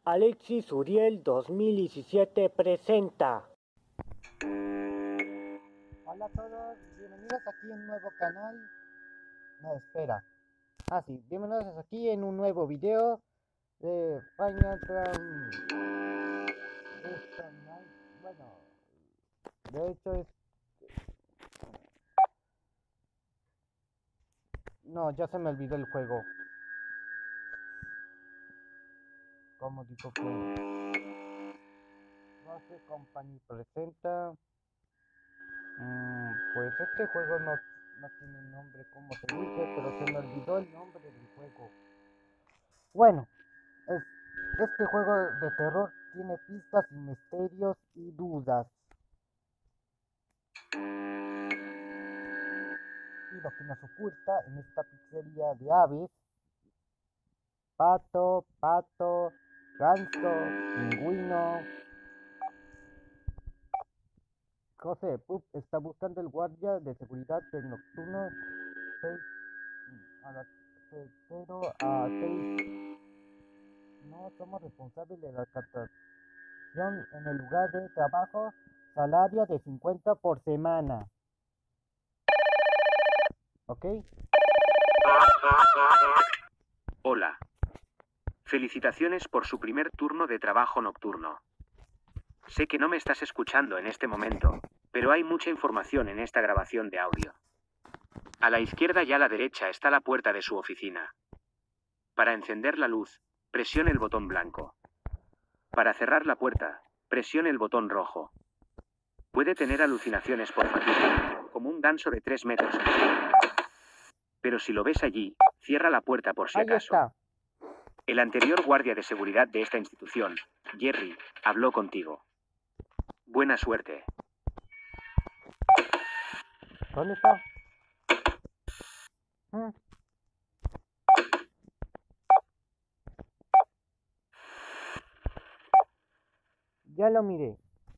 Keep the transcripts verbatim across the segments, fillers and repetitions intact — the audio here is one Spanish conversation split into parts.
Alexis Uriel dos mil diecisiete presenta. Hola a todos, bienvenidos aquí en un nuevo canal. No, espera. Ah, sí, bienvenidos aquí en un nuevo video de Final Tram. Esto no hay- Bueno, de hecho es. No, ya se me olvidó el juego. Como digo que. Rose Company presenta. Mm, pues este juego no, no tiene nombre, como te dije, pero se me olvidó el nombre del juego. Bueno, es, este juego de terror tiene pistas y misterios y dudas. Y lo que nos oculta en esta pizzería de aves: pato, pato, ganso, pingüino. José Pup está buscando el guardia de seguridad del nocturno seis a las cero a seis. No somos responsables de la captación en el lugar de trabajo. Salario de cincuenta por semana. ¿Ok? Hola. Felicitaciones por su primer turno de trabajo nocturno. Sé que no me estás escuchando en este momento, pero hay mucha información en esta grabación de audio. A la izquierda y a la derecha está la puerta de su oficina. Para encender la luz, presione el botón blanco. Para cerrar la puerta, presione el botón rojo. Puede tener alucinaciones por fatiga, como un ganso de tres metros. Pero si lo ves allí, cierra la puerta por si Ahí acaso. está. El anterior guardia de seguridad de esta institución, Jerry, habló contigo. Buena suerte. ¿Dónde está? Mm. Ya lo miré.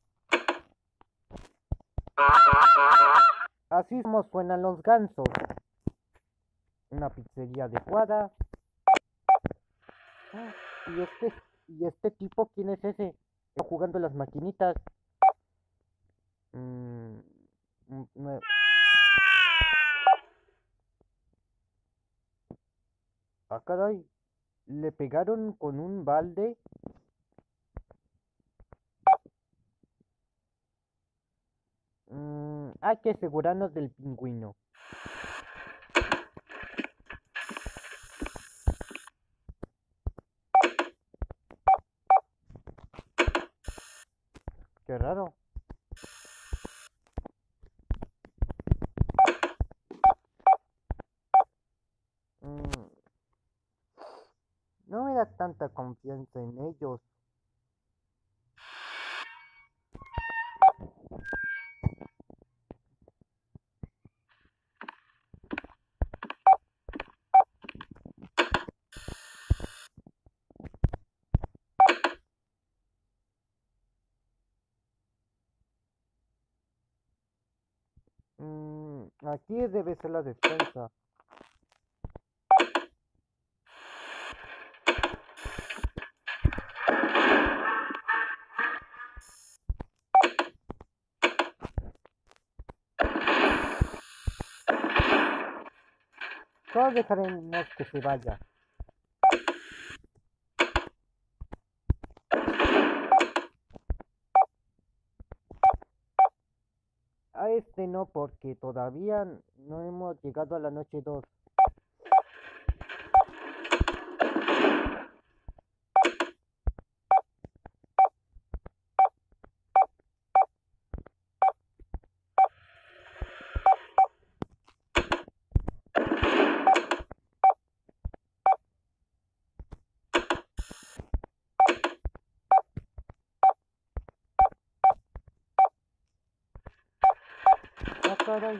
Así como suenan los gansos. Una pizzería adecuada. Ah, y este, y este tipo, ¿quién es ese? Está jugando las maquinitas. Mm, mm, no. Ah, caray. Le pegaron con un balde. Mm, hay que asegurarnos del pingüino. Qué raro. Mm, no me da tanta confianza en ellos. Mm, aquí debe ser la despensa. Solo dejaremos que se vaya. A este no, porque todavía no hemos llegado a la noche dos. Ah, caray.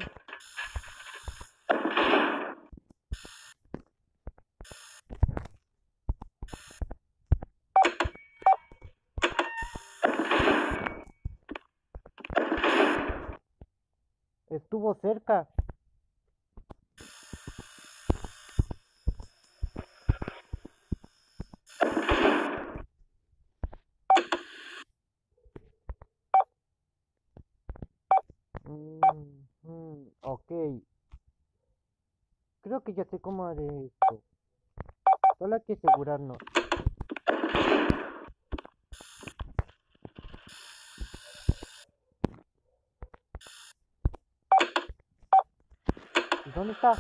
Estuvo cerca. Claro que ya sé cómo haré esto. Solo hay que asegurarnos. ¿Y dónde está?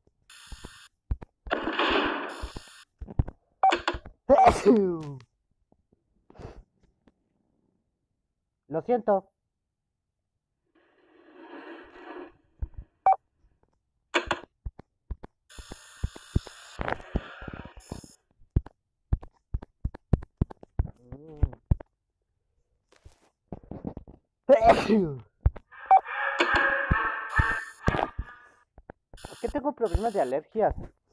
Lo siento. ¿Por qué tengo problemas de alergias?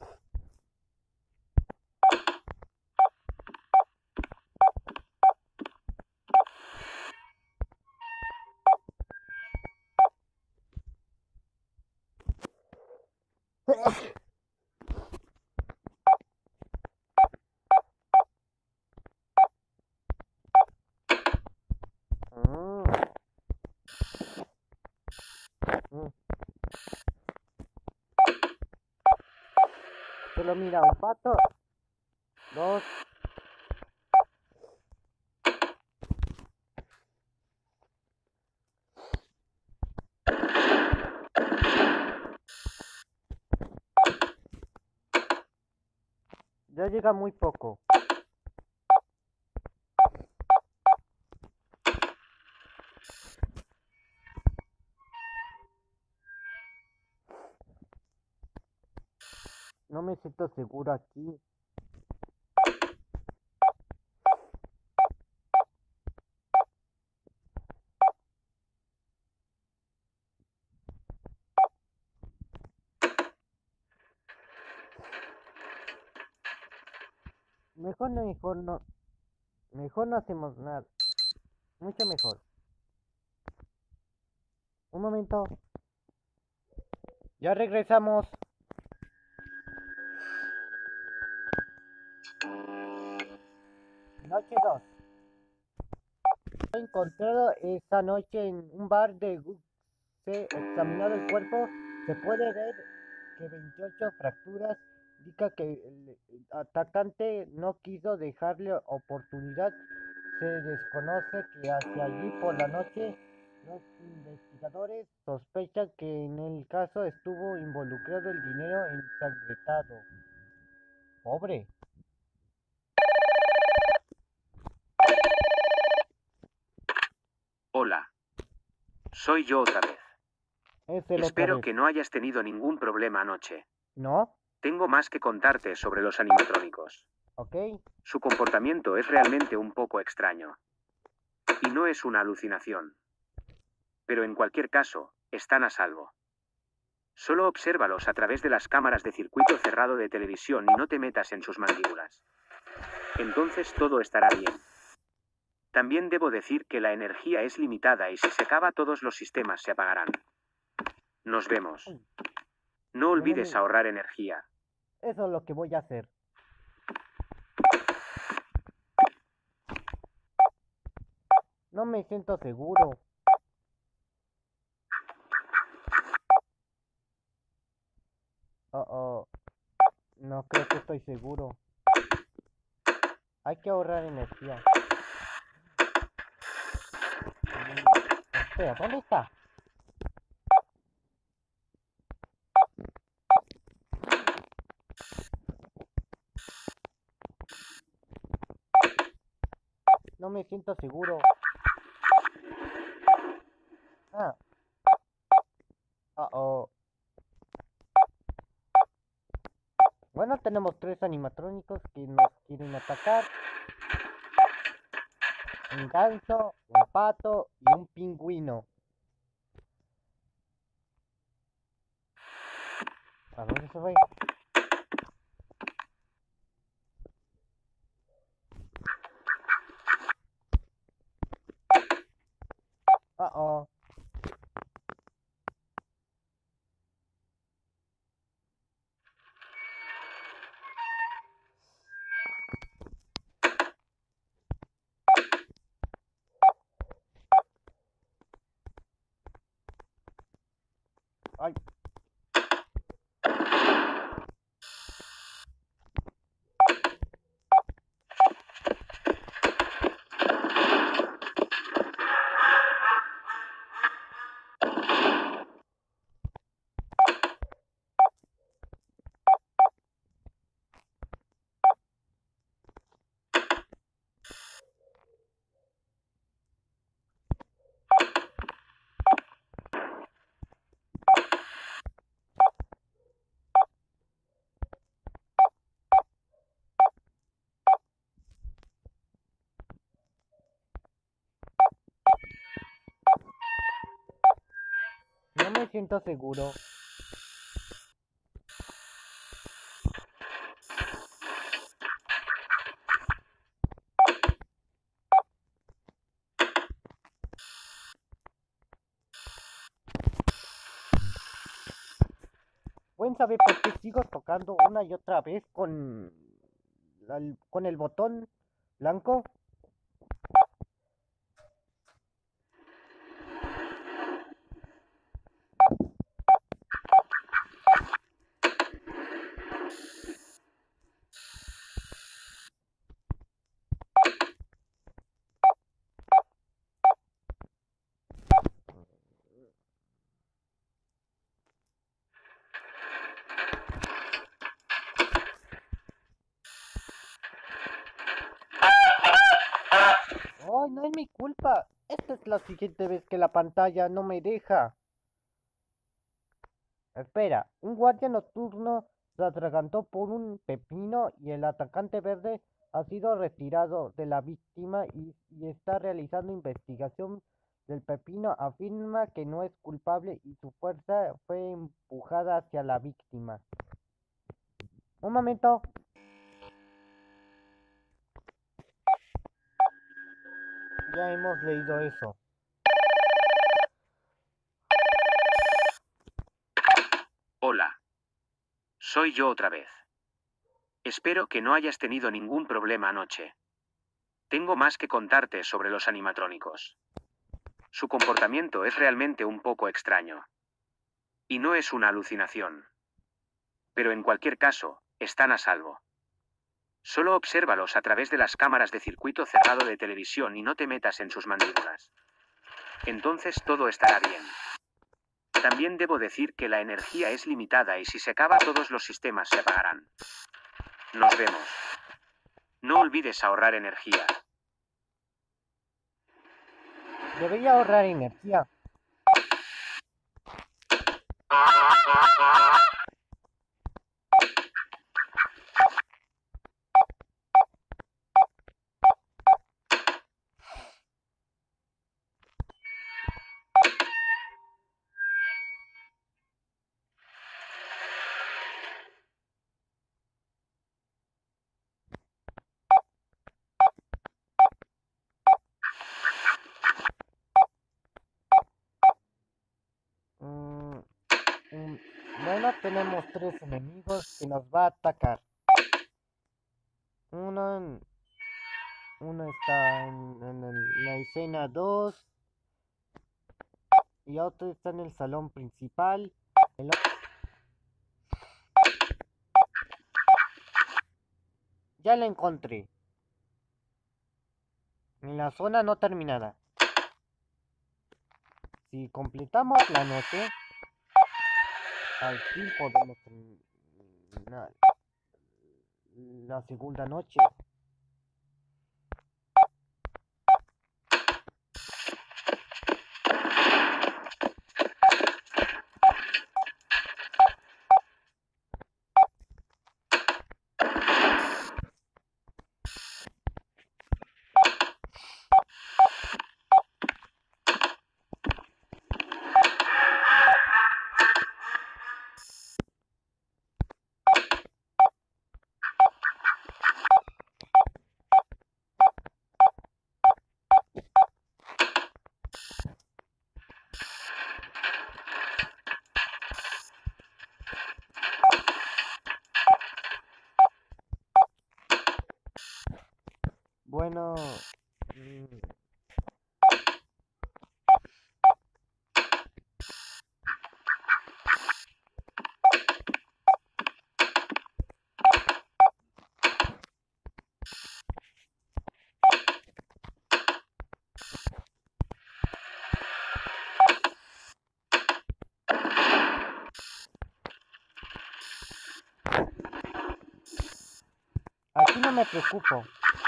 Solo mira un pato. Dos. Ya llega muy poco. No me siento seguro aquí. Mejor no, mejor no. Mejor no hacemos nada. Mucho mejor. Un momento. Ya regresamos. Noche dos. He encontrado esta noche en un bar de Gu- se examinado el cuerpo. Se puede ver que veintiocho fracturas indica que el atacante no quiso dejarle oportunidad. Se desconoce que hacia allí por la noche. Los investigadores sospechan que en el caso estuvo involucrado el dinero ensangrentado. Pobre. Hola. Soy yo otra vez. Es el otra Espero vez. que no hayas tenido ningún problema anoche. ¿No? Tengo más que contarte sobre los animatrónicos. Ok. Su comportamiento es realmente un poco extraño. Y no es una alucinación. Pero en cualquier caso, están a salvo. Solo obsérvalos a través de las cámaras de circuito cerrado de televisión y no te metas en sus mandíbulas. Entonces todo estará bien. También debo decir que la energía es limitada y si se acaba todos los sistemas se apagarán. Nos vemos. No olvides ahorrar energía. Eso es lo que voy a hacer. No me siento seguro. Oh, oh. No creo que estoy seguro. Hay que ahorrar energía. Mm, Espera, ¿dónde está? No me siento seguro. Ah. Oh, oh. Bueno, tenemos tres animatrónicos que nos quieren atacar. Un ganso, un pato y un pingüino. ¿A dónde se fue? Uh oh. Ay. ciento seguro. ¿Pueden saber por qué sigo tocando una y otra vez con, la, con el botón blanco? ¡Ay, no es mi culpa! Esta es la siguiente vez que la pantalla no me deja. Espera, un guardia nocturno se atragantó por un pepino y el atacante verde ha sido retirado de la víctima y, y está realizando investigación del pepino. Afirma que no es culpable y su fuerza fue empujada hacia la víctima. Un momento. Ya hemos leído eso. Hola. Soy yo otra vez. Espero que no hayas tenido ningún problema anoche. Tengo más que contarte sobre los animatrónicos. Su comportamiento es realmente un poco extraño. Y no es una alucinación. Pero en cualquier caso, están a salvo. Solo obsérvalos a través de las cámaras de circuito cerrado de televisión y no te metas en sus mandíbulas. Entonces todo estará bien. También debo decir que la energía es limitada y si se acaba todos los sistemas se apagarán. Nos vemos. No olvides ahorrar energía. Debería ahorrar energía. Mm, mm, bueno, tenemos tres enemigos que nos va a atacar. Uno, en- uno está en, en el- la escena dos y otro está en el salón principal. El o- ya la encontré. En la zona no terminada. Si completamos la noche, al fin podemos terminar la segunda noche. Bueno, mm, aquí no me preocupo.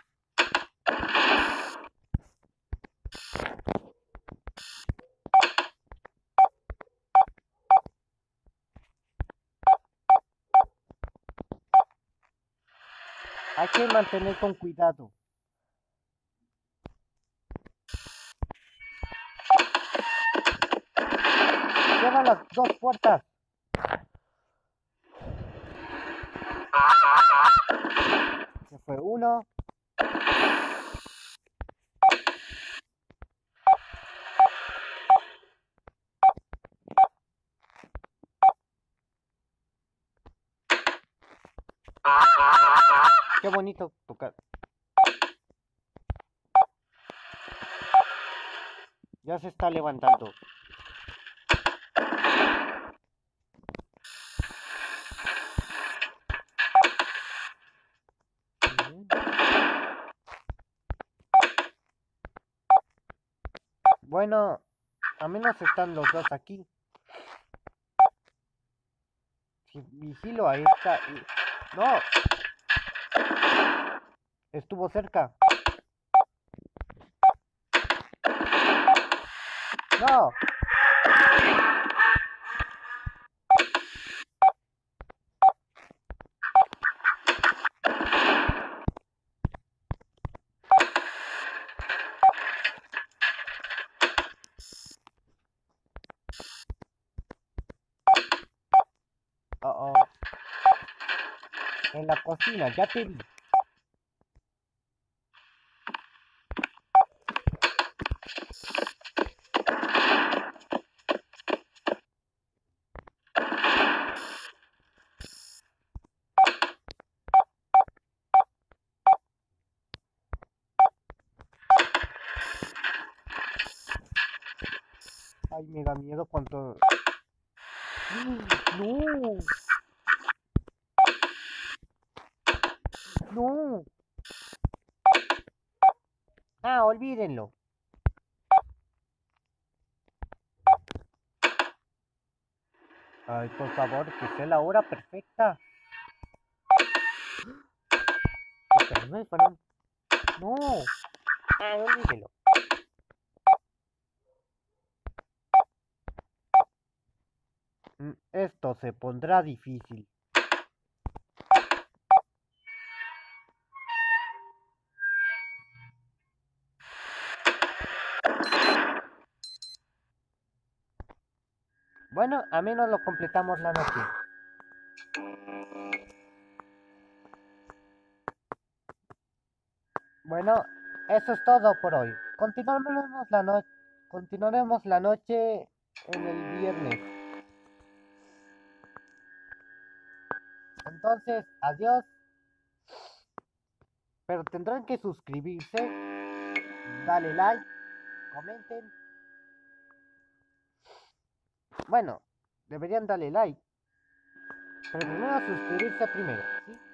Hay que mantener con cuidado. Ya cierra las dos puertas. Se fue uno. Qué bonito tocar. Ya se está levantando. Bueno, a menos están los dos aquí. Si vigilo a esta... ¡No! Estuvo cerca. ¡No! Oh, oh. En la cocina, ya te vi. Ay, me da miedo cuando... ¡No! ¡No! Ah, olvídenlo. Ay, por favor, que sea la hora perfecta. Espera, no disparan. No. Ay, olvídenlo. Mm, Esto se pondrá difícil. Bueno, a menos lo completamos la noche. Bueno, eso es todo por hoy. Continuaremos la noche. Continuaremos la noche en el viernes. Entonces, adiós. Pero tendrán que suscribirse. Dale like. Comenten. Bueno, deberían darle like. Pero primero suscribirse primero, ¿sí?